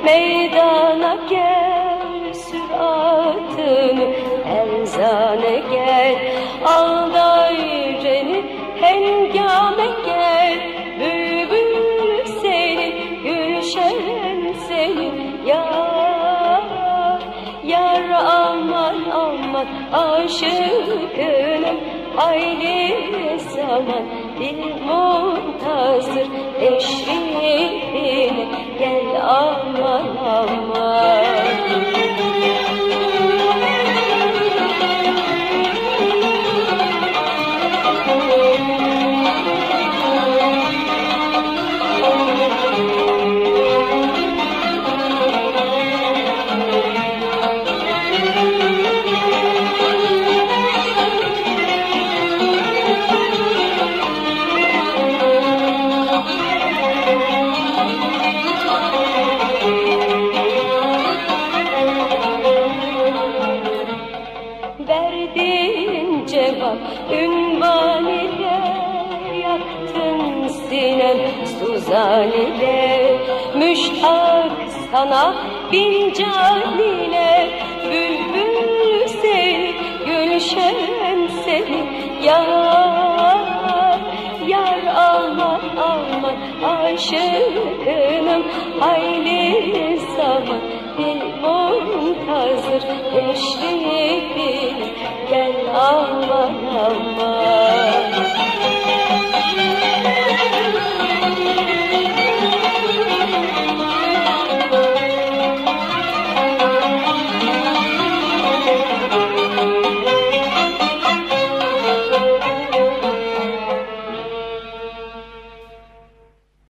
Meydana gel, süratını erzane gel, alday ceni hengame gel. Bülbül seni, gülşen seni, yar, yar aman aman aşıkınım. Hayli zaman dil muntazır eşliğine gel aman aman. Verdiğin cevap ünvan ile, yaktın sinem suzan ile. Müştak sana bin can ile, bülbül seni, gülşen seni, yar, yar aman aman aşıkınım. Hayli zaman dil muntazır eşliğine gel aman aman.